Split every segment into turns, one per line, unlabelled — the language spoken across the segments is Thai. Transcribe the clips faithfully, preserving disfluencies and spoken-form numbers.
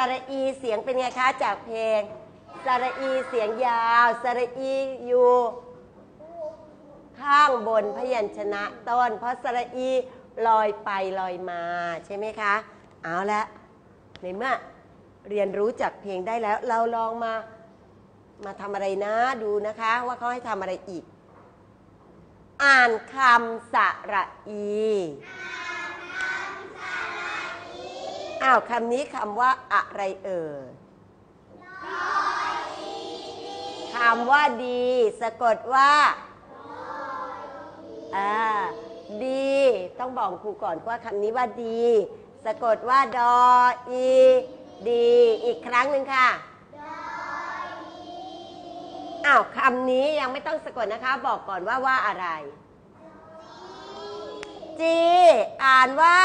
ระอีเสียงเป็นไงคะจากเพลงสระอีเสียงยาวสระอีอยู่ข้างบนพยัญชนะต้นเพราะสระอีลอยไปลอยมาใช่ไหมคะเอาละในเมื่อเรียนรู้จากเพลงได้แล้วเราลองมามาทำอะไรนะดูนะคะว่าเขาให้ทำอะไรอีกอ่านคำสระอีอ้าวคำนี้คำว่าอะไรเอ่ยคำว่าดีสะกดว่าอ่าดีต้องบอกครูก่อนว่าคำนี้ว่าดีสะกดว่าดออีดีอีกครั้งหนึ่งค่ะอ้าวคำนี้ยังไม่ต้องสะกดนะคะบอกก่อนว่าว่าอะไรจีอ่านว่า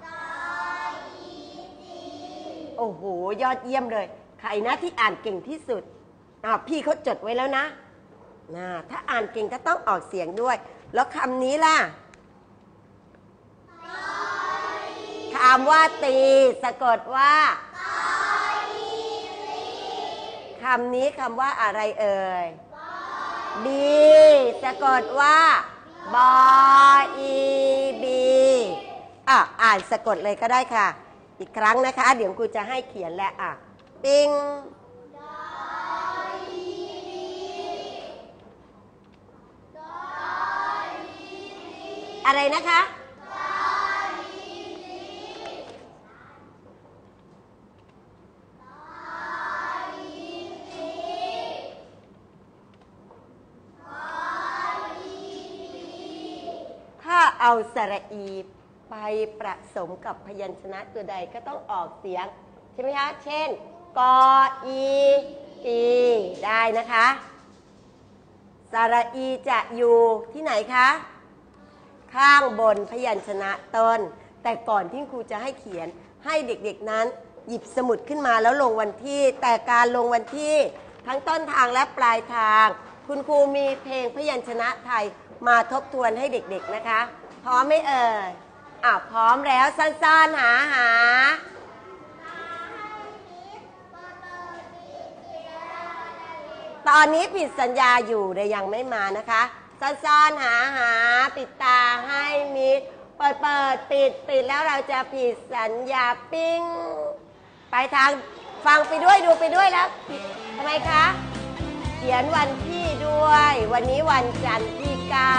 โอ้โหยอดเยี่ยมเลยใครนะที่อ่านเก่งที่สุดอ้าวพี่เขาจดไว้แล้วนะนะถ้าอ่านเก่งก็ต้องออกเสียงด้วยแล้วคำนี้ล่ะคำว่าตีสะกดว่าคำนี้คำว่าอะไรเอ่ยบีสะกดว่าบออีบีอ่ะอ่านสะกดเลยก็ได้ค่ะอีกครั้งนะคะเดี๋ยวครูจะให้เขียนและอ่ะปิงอะไรนะคะถ้าเอาสระอีไปผสมกับพยัญชนะตัวใดก็ต้องออกเสียงใช่ไหมคะเช่นกออีอีได้นะคะสระอีจะอยู่ที่ไหนคะข้างบนพยัญชนะต้นแต่ก่อนที่ครูจะให้เขียนให้เด็กๆนั้นหยิบสมุดขึ้นมาแล้วลงวันที่แต่การลงวันที่ทั้งต้นทางและปลายทางคุณครูมีเพลงพยัญชนะไทยมาทบทวนให้เด็กๆนะคะพร้อมไหมเอ่ยอ่ะพร้อมแล้วสั้นๆหาหาตอนนี้ผิดสัญญาอยู่แต่ยังไม่มานะคะสั้นๆหาหาปิดตาให้มิดเปิดเปิดปิดปิดแล้วเราจะผิดสัญญาปิ้งไปทางฟังไปด้วยดูไปด้วยแล้วทำไมคะเขียนวันที่ด้วยวันนี้วันจันทร์ที่เก้า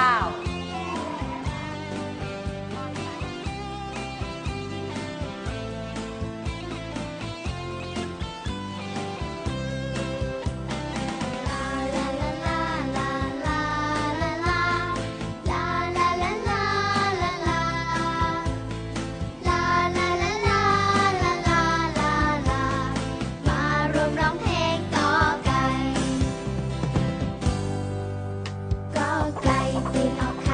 ไก่ปีนออกไข่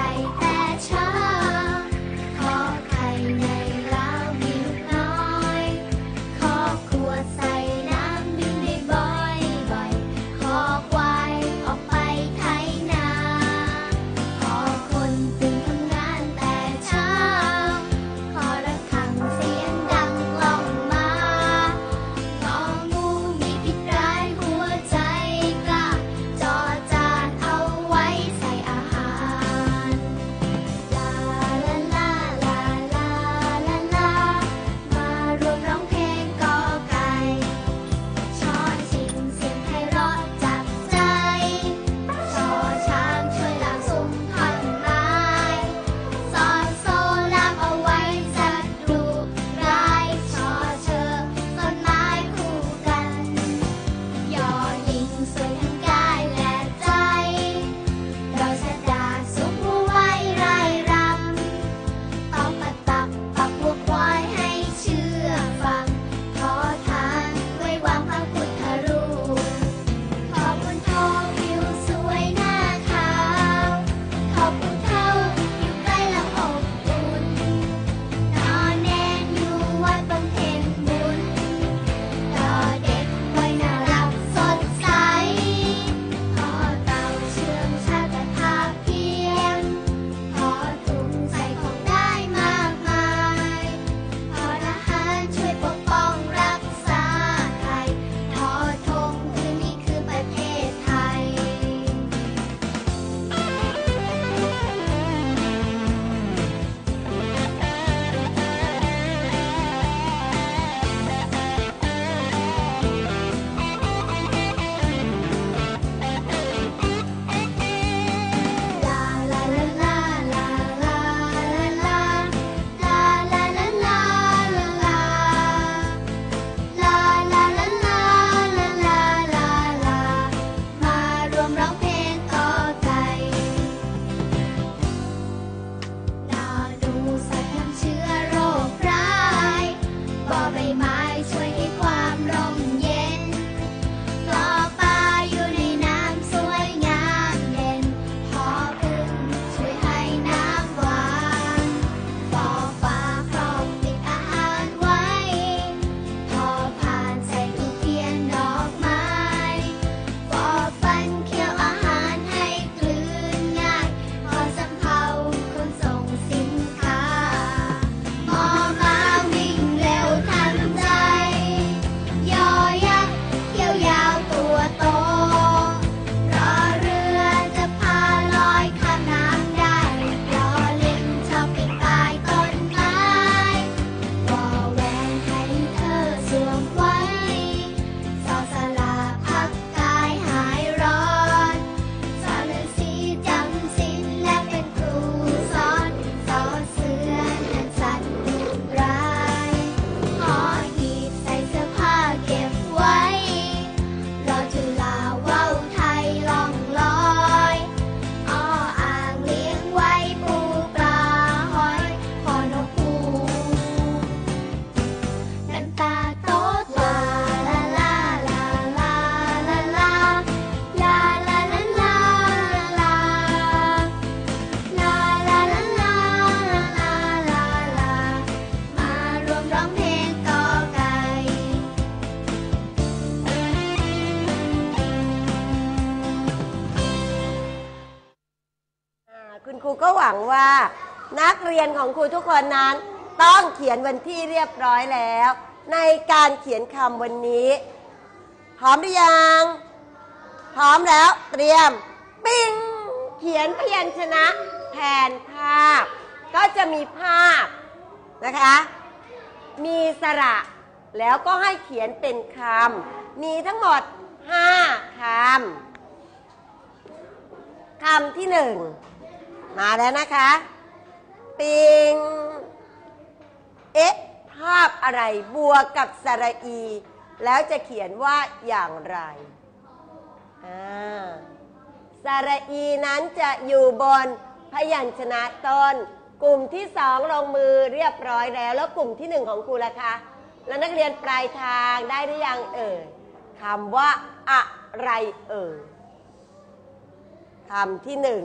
คุณครูก็หวังว่านักเรียนของครูทุกคนนั้นต้องเขียนวันที่เรียบร้อยแล้วในการเขียนคำวันนี้พร้อมหรือยังพร้อมแล้วเตรียมปิ้งเขียนพยัญชนะแทนภาพก็จะมีภาพนะคะมีสระแล้วก็ให้เขียนเป็นคำมีทั้งหมดห้าคำคำที่หนึ่งมาแล้วนะคะปิงเอ๊ะภาพอะไรบวกกับสระอีแล้วจะเขียนว่าอย่างไรอ่าสระอีนั้นจะอยู่บนพยัญชนะต้นกลุ่มที่สองลงมือเรียบร้อยแล้วแล้วกลุ่มที่หนึ่งของครูล่ะคะแล้วนักเรียนปลายทางได้หรือยังเอ่ยคำว่าอะไรเอ่ยคำที่หนึ่ง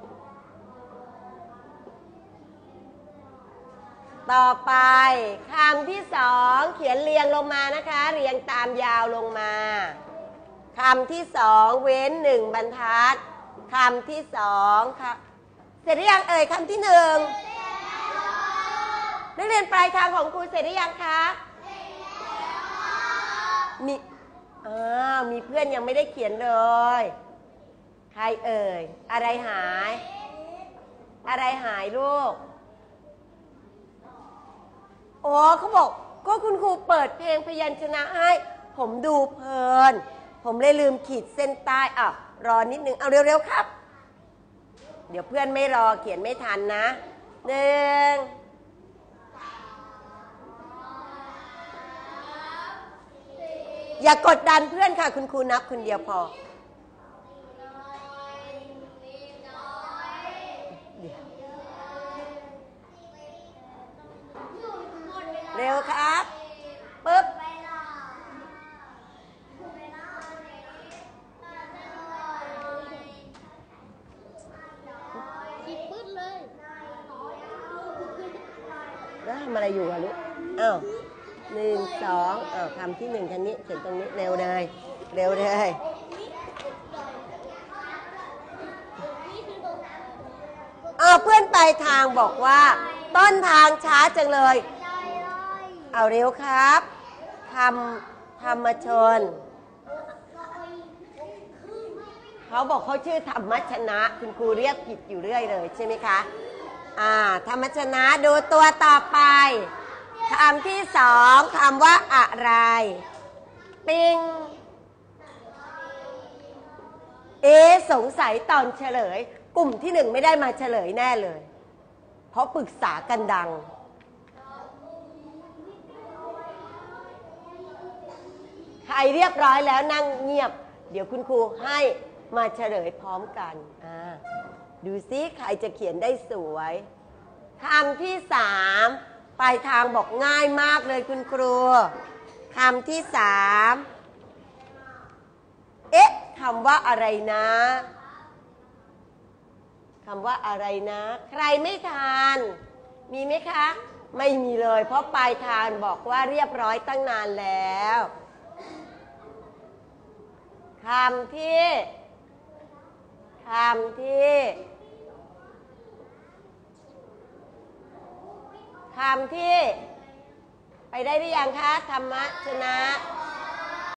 ต่อไปคำที่สองเขียนเรียงลงมานะคะเรียงตามยาวลงมาคำที่สองเว้นหนึ่งบรรทัดคำที่สองค่ะเสร็จหรือยังเอ่ยคำที่หนึ่งนักเรียนปลายทางของครูเสร็จหรือยังคะมีอ่ามีเพื่อนยังไม่ได้เขียนเลยใครเอ่ยอะไรหายอะไรหายลูกโอ้เขาบอกก็คุณครูเปิดเพลงพยัญชนะให้ผมดูเพลินผมเลยลืมขีดเส้นใต้อ่ะรอนิดนึงเอาเร็วๆครับเดี๋ยวเพื่อนไม่รอเขียนไม่ทันนะหนึ่งอย่ากดดันเพื่อนค่ะคุณครูนับคนเดียวพอเร็วครับปึ๊บแล้วทำอะไรอยู่อะลูกอ้าวหนึ่งสองอ้าวคำที่หนึ่งคันนี้เขียนตรงนี้เร็วเลยเร็วเลยอ้าวเพื่อนปลายทางบอกว่าต้นทางช้าจังเลยเอาเร็วครับทำธรรมชนเขาบอกเขาชื่อธรรมชนะคุณครูเรียกผิดอยู่เรื่อยเลยใช่ไหมคะอ่าธรรมชนะดูตัวต่อไปคำที่สองคำว่าอะไรปิงเอ๊ะสงสัยตอนเฉลยกลุ่มที่หนึ่งไม่ได้มาเฉลยแน่เลยเพราะปรึกษากันดังใครเรียบร้อยแล้วนั่งเงียบเดี๋ยวคุณครูให้มาเฉลยพร้อมกันอ่าดูซิใครจะเขียนได้สวยคำที่สามปลายทางบอกง่ายมากเลยคุณครูคำที่สามเอ๊ะคำว่าอะไรนะคำว่าอะไรนะใครไม่ทานมีไหมคะไม่มีเลยเพราะปลายทางบอกว่าเรียบร้อยตั้งนานแล้วคำที่คำที่คำที่ไปได้หรือยังคะธรรมชนะ